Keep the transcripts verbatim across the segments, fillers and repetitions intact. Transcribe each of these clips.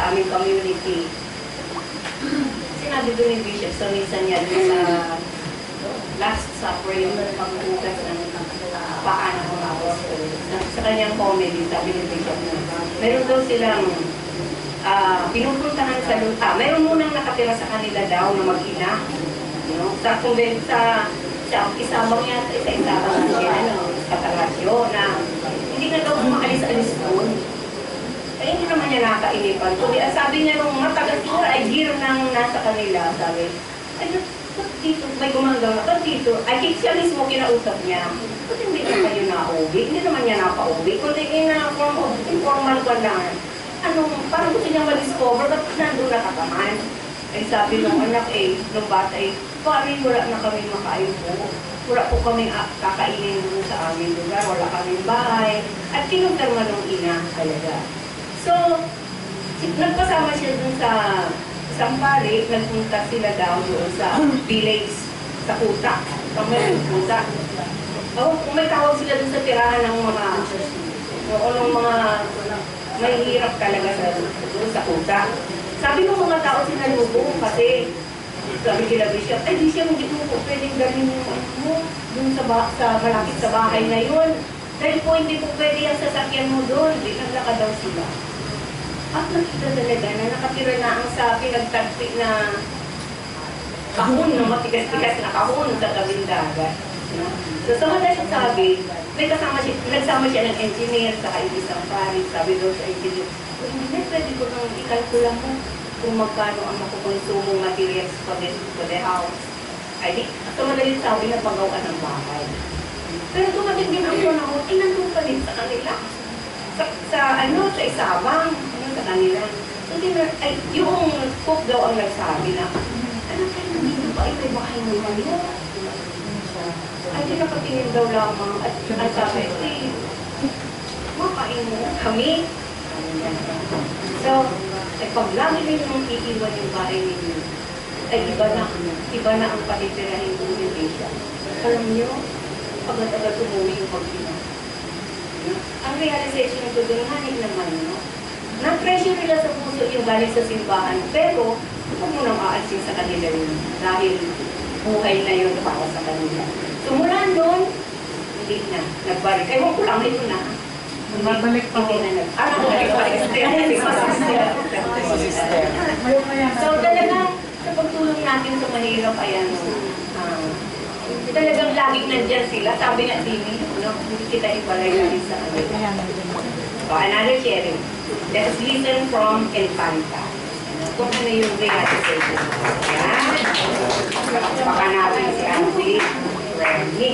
sa aming community. Sinabi doon ni Bishop sa misa niya sa Last Supper, yung pag-uugas ng uh, paa ng mga apostol. Sa kanyang comedy, sabi ni Bishop na meron daw silang uh, pinupuntahan sa luta. Meron munang nakatira sa kanila daw na mag-ina. You know? Sa convent, sa, sa isabang yata, sa isabang siya, ano, sa Talasyo, na hindi na daw makaalis-alis doon. Eh, hindi naman niya nakainipan. Kundi, sabi niya nung matagal siguro ay gear nang nasa kanila, sabi, ay, ba't dito, may gumagawa, ba't dito? Ay, siya mismo kinausap niya. Ba't hindi na kayo na-uwi? Hindi naman niya napa-uwi. Kundi, informal pa lang. Ano, parang gusto niya ma-discover, ba't nandun nakataman? Ay, sabi nung anak eh, nung bata eh, pari, wala na kami makain po. Wala po kami kakainin doon sa aming lugar, wala kaming bahay. At kinumpirma nung ina talaga. So, nagpasama siya dun sa Sampari, nagpunta sila daw doon sa village, sa Kuta. Kung may Kuta. O, kung may tawag sila doon sa tirahan ng mga, o ng mga may hirap talaga sa, doon sa Kuta. Sabi ng mga tao sinalubong kasi, sabi kila Bishop, ay di siya hindi mo po pwedeng galing yung ano mo, doon sa, sa malapit sa bahay na yun. Dahil po hindi po pwede yung sasakyan mo doon, di naglaka daw sila. At nakita talaga na nakatira na ang sa pinagtagpi na kahon, no? Matigas-tigas na kahon sa tabing dagat. No? So sa mga sabi, may kasama siya, nagsama siya ng engineer sa isang paris, sabi daw sa engineer, engineer, pwede ko nang ikalkula mo kung magkano ang makukonsumong materials for the, for the house. Ay di, sa madalit sabi na pagawa ng bahay. Pero dumating din ang panahon, ay nandun pa rin sa kanila. Sa, sa ano, sa isabang, ano sa kanila. So, din, ay, yung cook daw ang nagsabi na, anak kayo, nandito ba? Ay, may bahay mo kayo. Ay, di nakatingin daw lamang. At ang sabi, ay, makain mo kami. So, ay pag lagi rin mong iiwan yung bahay ninyo, ay iba na, iba na ang patitirahin ng Indonesia. Alam nyo, pag-agad umuwi yung pag-ina. Ang realization ng tudunganin naman, no? Na-pressure nila sa puso yung galing sa simbahan, pero huwag mo nang aalsin sa kanila yun dahil buhay na yun para sa kanila. So mula noon, hindi na. Nagbalik. Ewan ko lang ito na. Mabalik pa hindi na nag... Ah, nagbalik pa rin. So talagang sa pagtulong natin sa mahirap, ayan, uh, talagang laging nandyan sila. Sabi nga, Timmy, no? Hindi kita ibalay natin sa kanila. So, another sharing. Let us listen from Infanta. Kung ano yung realization. Yan. Baka natin si Auntie Renny.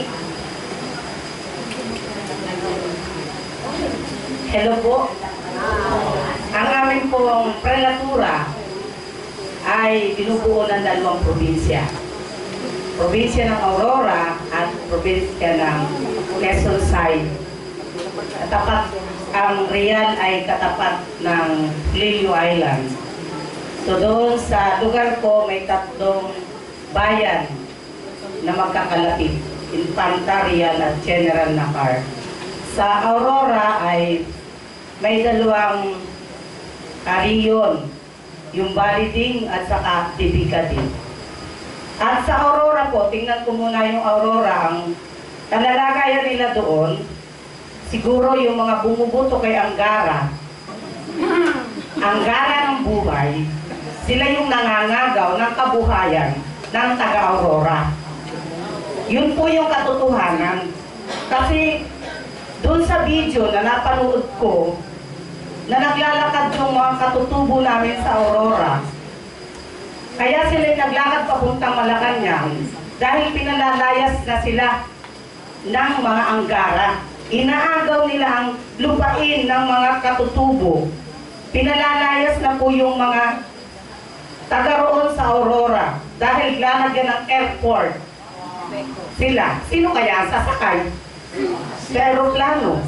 Hello po. Ang aming pong prelatura ay binubuo ng dalawang probinsya. Probinsya ng Aurora at probinsya ng Quezon Side. Tapat, ang Real ay katapat ng Lilio Island. So doon sa lugar ko may tatlong bayan na magkakalapit. Infanta, Real at General Nakar. Sa Aurora ay may dalawang kariyon, yung Baliding at saka Tibicading. At sa Aurora po, tingnan ko muna yung Aurora, ang kalalagayan nila doon, siguro yung mga bumubuto kay Anggara, Anggara ng buhay, sila yung nangangagaw ng kabuhayan ng taga-Aurora. Yun po yung katotohanan. Kasi doon sa video na napanood ko, na naglalakad yung mga katutubo namin sa Aurora, kaya sila naglakad papuntang Malacanang dahil pinalalayas na sila ng mga Anggara. Inaagaw nila ang lupain ng mga katutubo. Pinalalayas na po yung mga taga roon sa Aurora dahil lalagyan ng airport sila. Sino kaya sasakay? Sa aeroplano.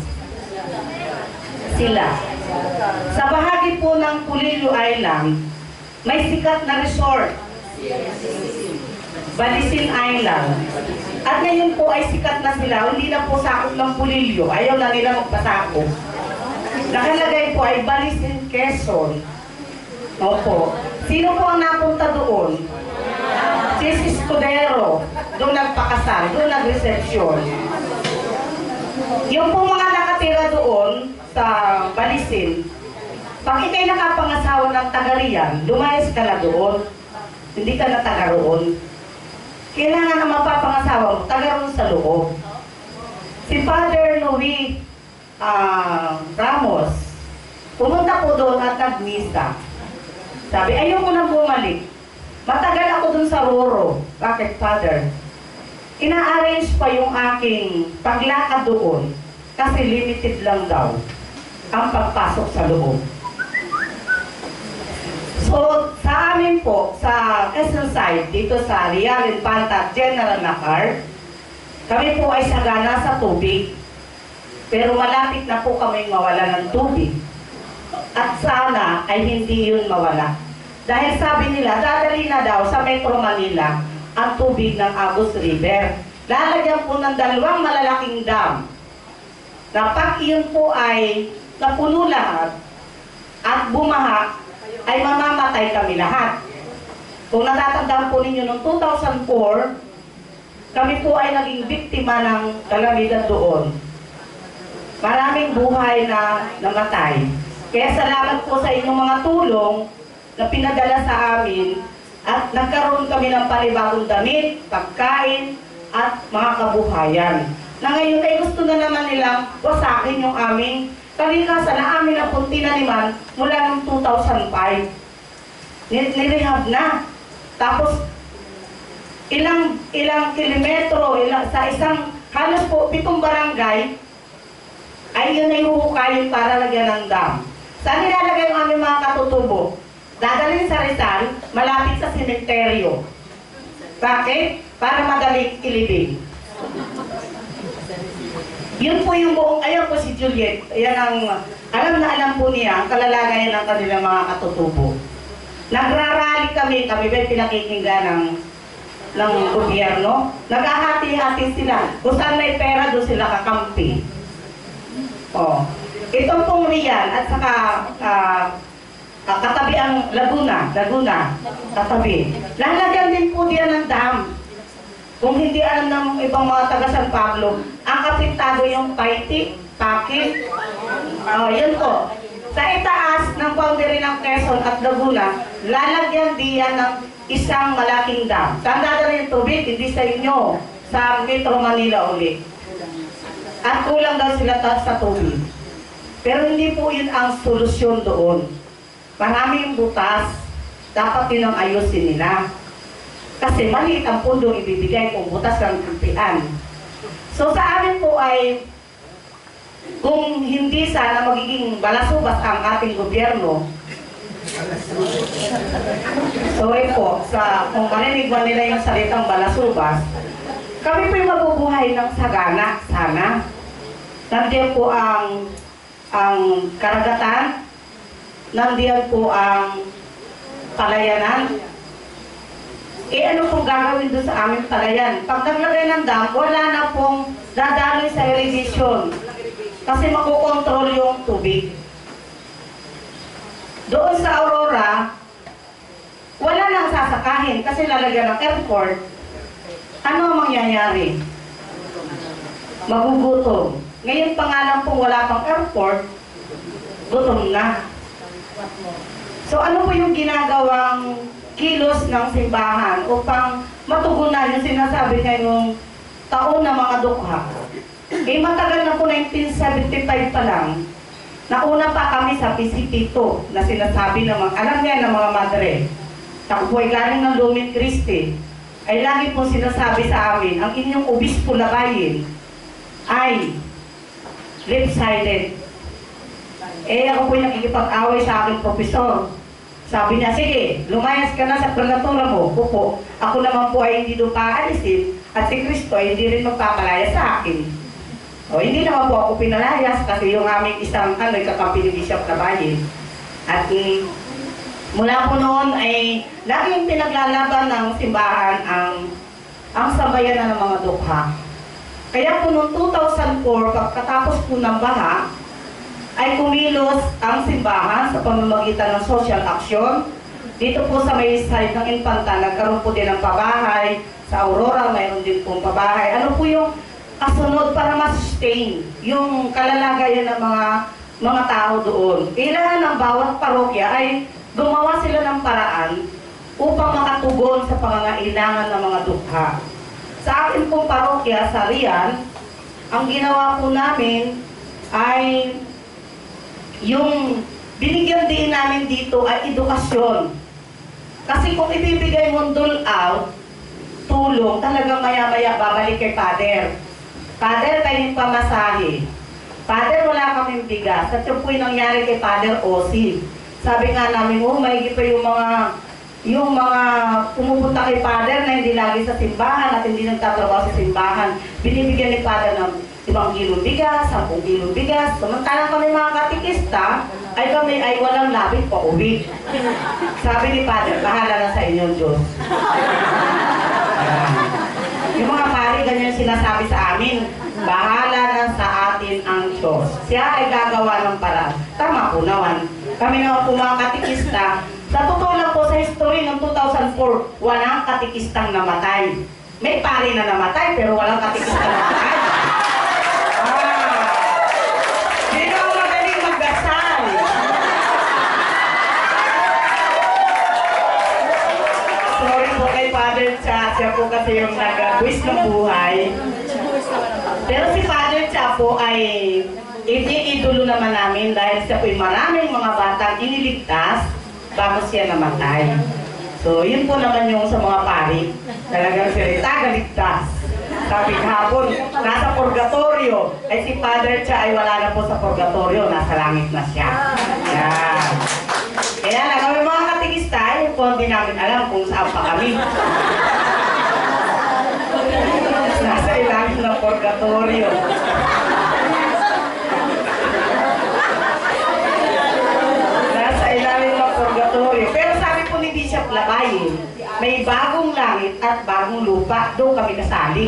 Sila. Sa bahagi po ng Pulilio Island, may sikat na resort, Balisin Island. At ngayon po ay sikat na sila, hindi na po sakop ng Pulilio, ayaw na nila magpasakop. Nakalagay po ay Balisin Quezon. Opo. Sino po ang napunta doon? Si Escudero. Doon nagpakasal, doon nagresepsyon. Yung po mga nakatira doon sa Balisin, pag ikay nakapangasawa ng taga-riyan, lumayas ka na doon. Hindi ka na taga roon. Kailangan ang mapapangasawa mo, taga roon sa loob. Si Father Louis uh, Ramos, pumunta po doon at nagmisa. Sabi, ayoko na bumalik. Matagal ako dun sa Roro. Bakit, Father? Ina-arrange pa yung aking paglakad doon kasi limited lang daw ang pagpasok sa loob. So, sa amin po, sa Quezon side, dito sa Real Infanta General Macar, kami po ay sagana sa tubig. Pero malapit na po kami mawala ng tubig. At sana ay hindi yun mawala. Dahil sabi nila, dadali na daw sa Metro Manila ang tubig ng Agus River. Lalagyan po ng dalawang malalaking dam. Na pag iyon po ay napuno lahat at bumaha, ay mamamatay kami lahat. Kung natatandaan po ninyo, noong two thousand four, kami po ay naging biktima ng kalamidad doon. Maraming buhay na namatay. Kaya salamat po sa inyong mga tulong na pinadala sa amin at nagkaroon kami ng panibagong damit, pagkain, at mga kabuhayan. Na ngayon ay gusto na naman nilang wasakin yung aming kalikasan na amin na pong tinaniman mula noong two thousand five. Nirehab na. Tapos, ilang ilang kilometro, ilang, sa isang halos po pitong barangay, ay yun ay huhukayin para lagyan ng dam. Saan nilalagay yung aming mga katutubo? Dadalhin sa Rizal, malapit sa sementeryo. Bakit? Para madaling ilibing. Yun po yung buong, ayun po si Juliet, yan ang, alam na alam po niya, ang kalalagayan ng kanilang mga katutubo. Nagrarally kami, kami ba pinakikinggan ng, ng gobyerno? Naghahati-hati sila. Kung saan may pera, doon sila kakampi. Oh. Itong pong Rian at saka uh, uh, katabi ang Laguna, Laguna, katabi. Lalagyan din po diyan ng dam. Kung hindi alam ng ibang mga taga San Pablo, ang kapitado yung Paiti, Pakit. Oh, yun po. Sa itaas ng boundary ng Quezon at Laguna, lalagyan diyan ng isang malaking dam. Saan dadala yung tubig? Hindi sa inyo. Sa Metro Manila ulit. At kulang daw sila sa tubig. Pero hindi po yun ang solusyon doon. Maraming butas, dapat yun ang ayusin nila. Kasi maliit ang pundong ibibigay kung butas ng kampihan. So sa amin po ay, kung hindi sana magiging balasubas ang ating gobyerno, sorry po, sa, kung marinig ba nila yung salitang balasubas, kami po yung mabubuhay ng sagana, sana. Nandiyan po ang ang karagatan, nandiyan po ang palayanan. Eh ano pong gagawin doon sa aming palayan? Pag naglagay ng dam, wala na pong dadaloy sa irrigation. Kasi makukontrol yung tubig. Doon sa Aurora, wala nang sasakahin kasi lalagyan ng airport. Ano ang mangyayari? Magugutom. Ngayon pa nga lang pong wala pang airport, gutom na. So ano po yung ginagawang kilos ng simbahan upang matugunan yung sinasabi ngayong taon na mga dukha? Eh matagal na po nineteen seventy-five pa lang, nauna pa kami sa P C P two na sinasabi ng mga, alam niya ng mga madre, ako po ay galing ng Lumen Christi, ay lagi po sinasabi sa amin, ang inyong obispo na bayin ay left-sided. Eh ako po yung nakikipag-away sa aking profesor. Sabi niya, sige, lumayas ka na sa prelatura mo. Kupo, ako naman po ay hindi doon paalisin at si Cristo ay hindi rin magpapalaya sa akin. O hindi naman po ako pinalayas kasi yung aming isang ano, kakampi ni Bishop na bayin. At mm, mula po noon ay laging pinaglalaban ng simbahan ang ang sambayanan ng mga dukha. Kaya po noong two thousand four, pagkatapos po ng baha, ay kumilos ang simbahan sa pamamagitan ng social action. Dito po sa may side ng Infanta, nagkaroon po din ng pabahay. Sa Aurora, mayroon din pong pabahay. Ano po yung kasunod para ma-sustain yung kalalagayan ng mga mga tao doon? Kailangan ng bawat parokya ay gumawa sila ng paraan upang makatugon sa pangangailangan ng mga dukha. Sa akin pong parokya sa Rian, ang ginawa po namin ay yung binigyan din namin dito ay edukasyon. Kasi kung ibibigay mo dole out, tulong, talagang maya-maya babalik kay Father. Father, kayo pamasahe. Father, wala kaming bigas. At yung po yung nangyari kay Father Osi. Sabi nga namin, oh, maigi pa yung mga yung mga pumupunta kay Father na hindi lagi sa simbahan at hindi nagtatrabaho sa simbahan. Binibigyan ni Father ng limang kilong bigas, sampung kilong bigas. Samantalang kami mga katikista, ay kami ay walang labit pa uwi. Sabi ni Father, bahala na sa inyo, Diyos. Yung mga pari, ganyan sinasabi sa amin, bahala na sa atin ang Diyos. Siya ay gagawa ng paraan. Tama po naman. Kami naman po mga katikista, sa totoo lang po sa history ng two thousand four, walang katikistang namatay. May pari na namatay, pero walang katikistang namatay. Ah, sino ang magaling magdasal? Sorry po kay Father Cha, siya po kasi yung nag-wish ng buhay. Pero si Father Cha po ay ini-idolo naman namin dahil siya po ay maraming mga batang iniligtas bago siya namatay. So, yun po naman yung sa mga pari. Talagang sila tagaligtas. Sabi kahapon, nasa purgatorio. Ay si Father Cha ay wala na po sa purgatorio. Nasa langit na siya. Yan. Kaya lang, kami mga katikista, ay po hindi namin alam kung saan pa kami. Nasa ilalim ng purgatorio. Pero sabi po ni Bishop Labay, may bagong langit at bagong lupa, doon kami kasali.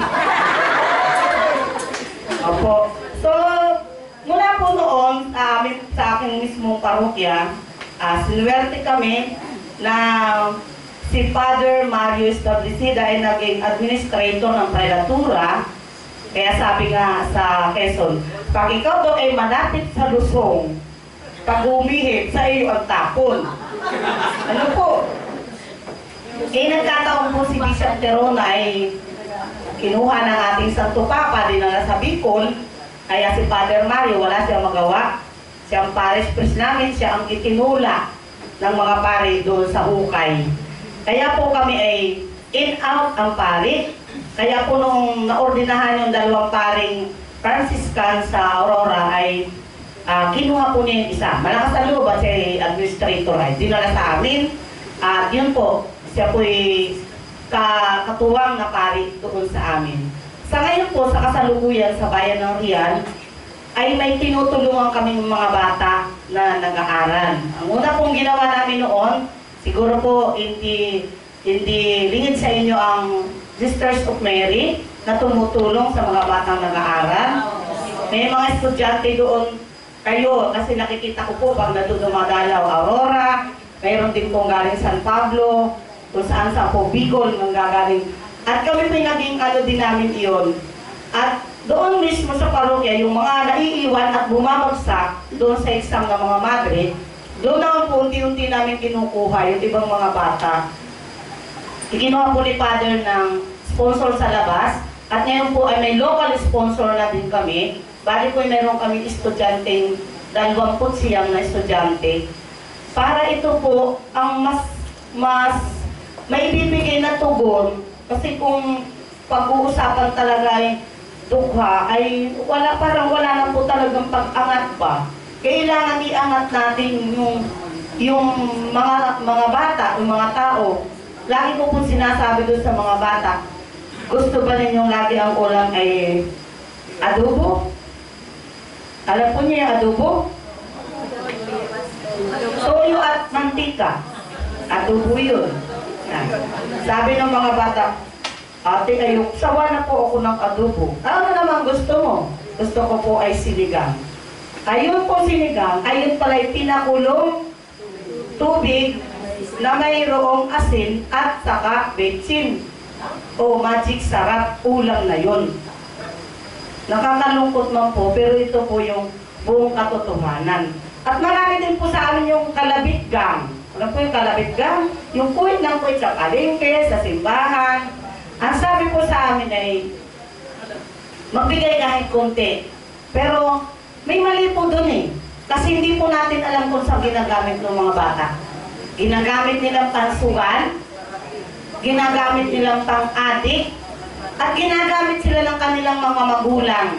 Opo. So, mula po noon, uh, sa aking mismong parokya, uh, sinuwerte kami na si Father Mario Establecida ay naging administrator ng prelatura. Kaya sabi nga sa Quezon, pag ikaw doon ay malapit sa lusong, pag umihip, sa iyo ang tapon. Ano po? Eh, nagkataon po si Bishop Terona ay kinuha ng ating Santo Papa, dinala sa Bicol, kaya si Father Mario, wala siyang magawa. Siya ang parish priest namin, siya ang itinula ng mga pari doon sa hukay. Kaya po kami ay in-out ang pari. Kaya po nung naordinahan yung dalawang paring Franciscan sa Aurora ay Uh, kinuha po niya yung isa. Malakas ang loob at si administrator ay dinala sa amin. At uh, yun po, siya po ay ka katuwang na pari doon sa amin. Sa ngayon po, sa kasalukuyan sa bayan ng Rian, ay may tinutulungan kaming mga bata na nag-aaral. Ang una pong ginawa namin noon, siguro po hindi, hindi lingid sa inyo ang Sisters of Mary na tumutulong sa mga batang nag-aaral. May mga estudyante doon kayo, kasi nakikita ko po pag nandun dumadalaw Aurora, mayroon din pong galing San Pablo, kung saan sa po Bicol nang gagaling. At kami po naging ano din namin iyon. At doon mismo sa parokya, yung mga naiiwan at bumabagsak doon sa exam ng mga madre, doon naman po unti-unti namin kinukuha yung ibang mga bata. Ikinuha po ni Father ng sponsor sa labas, at ngayon po ay may local sponsor na din kami. Bali po meron kami estudyanteng dalawamput siyam na estudyante. Para ito po ang mas mas maibibigay na tugon, kasi kung pag-uusapan talaga ay dukha ay wala, parang wala na po talagang pag-angat pa. Kailangan iangat natin yung yung mga mga bata, yung mga tao. Lagi ko pong sinasabi doon sa mga bata, gusto ba ninyong lagi ang ulam ay adobo? Alam po niya yung adobo? Toyo at mantika. Adobo yun. Sabi ng mga bata, ate ayok, sawa na po ako ng adobo. Ano naman gusto mo? Gusto ko po ay sinigang. Ayun po sinigang, ayun pala'y pinakulong tubig na mayroong asin at saka betsin o magic sarap, ulam na yun. Nakakalungkot man po, pero ito po yung buong katotohanan. At marami din po sa amin yung kalabit gang. Alam po yung kalabit gang? Yung kuwit ng kuwit sa palengke, sa simbahan. Ang sabi po sa amin ay, magbigay kahit konti. Pero may mali po dun eh. Kasi hindi po natin alam kung saan ginagamit ng mga bata. Ginagamit nilang pansugan, ginagamit nilang pang-adik, at ginagamit sila ng kanilang mga magulang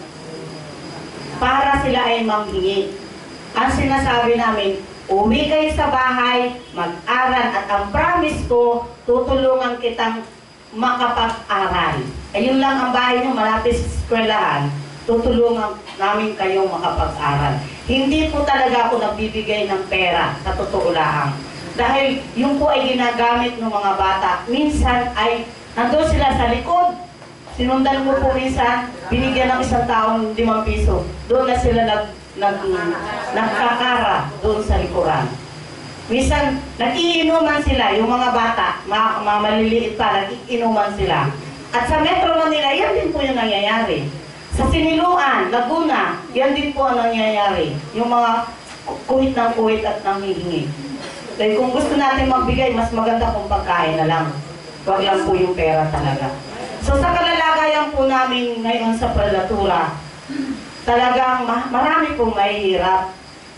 para sila ay manghingi. Ang sinasabi namin, uwi kayo sa bahay, mag-aral, at ang promise ko, tutulungan kitang makapag-aral. Ayun lang ang bahay nyo, malapit sa eskwelahan, tutulungan namin kayong makapag-aral. Hindi po talaga ako nagbibigay ng pera, sa totoo lang. Dahil yung po ay ginagamit ng mga bata. Minsan ay nandun sila sa likod. Sinundan mo po minsan, binigyan ng isang taong limang piso. Doon na sila nag, nag, nagkakara doon sa likuran. Minsan, nag-iinuman sila, yung mga bata, mga, mga maliliit pa, nag-iinuman sila. At sa Metro Manila, yan din po yung nangyayari. Sa Siniluan, Laguna, yan din po ang nangyayari. Yung mga kuhit ng kuhit at nanghihingi. Dahil kung gusto natin magbigay, mas maganda kung pagkain na lang. Huwag lang po yung pera talaga. So sa kalalagayan po namin ngayon sa prelatura, talagang marami pong mahihirap.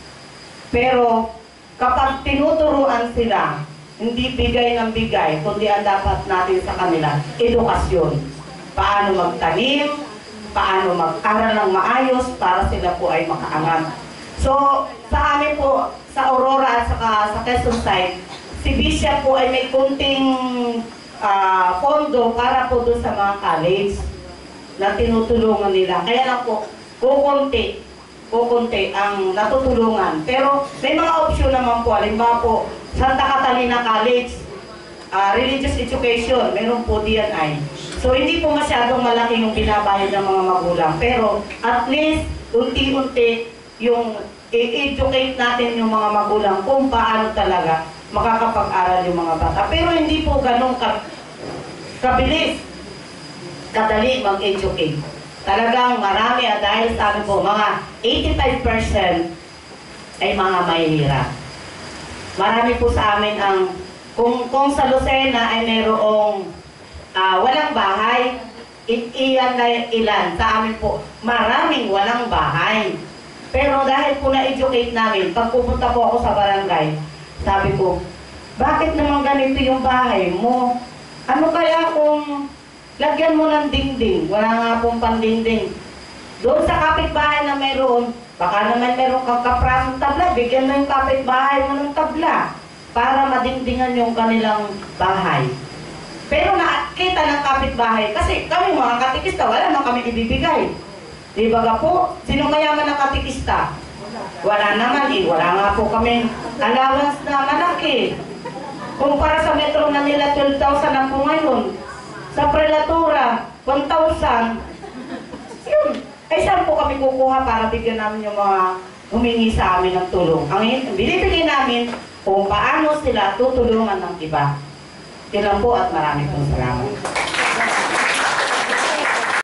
Pero kapag tinuturuan sila, hindi bigay ng bigay, kundi ang dapat natin sa kanila, edukasyon. Paano magtanim, paano mag-aral ng maayos para sila po ay makaangat. So, sa amin po, sa Aurora at saka sa Quezon side, si Bishop po ay may kunting uh, pondo para po doon sa mga college na tinutulungan nila. Kaya lang po, kukunti, kukunti ang natutulungan. Pero may mga option naman po. Halimbawa po, Santa Catalina College, uh, Religious Education, meron po D N I. So hindi po masyadong malaki yung binabayad ng mga magulang. Pero at least, unti-unti yung i-educate natin yung mga magulang kung paano talaga makakapag-aral yung mga bata. Pero hindi po ganun ka kabilis, kadali mag-educate. Talagang marami at dahil sa amin po, mga eighty-five percent ay mga mahihirap. Marami po sa amin ang, kung, kung sa Lucena ay mayroong uh, walang bahay, iyan na ilan. Sa amin po, maraming walang bahay. Pero dahil po na-educate namin, pag pupunta po ako sa barangay, sabi ko, bakit naman ganito yung bahay mo? Ano kaya kung lagyan mo ng dingding? Wala nga pong pandingding. Doon sa kapitbahay na mayroon, baka naman mayroon kang kaprasong tabla, bigyan mo yung kapitbahay mo ng tabla para madingdingan yung kanilang bahay. Pero nakita ng kapitbahay, kasi kami mga katikista, wala naman kami ibibigay. Di ba ka po? Sino mayaman ng katikista? Wala naman eh. Wala nga po kami allowance na malaki. Kumpara sa Metro Manila, twelve thousand na po ngayon. Sa prelatura, one thousand. Yun. Ay saan po kami kukuha para bigyan namin yung mga humingi sa amin ng tulong? Ang binibigay namin kung paano sila tutulungan ng iba. Yun lang po at marami pong salamat.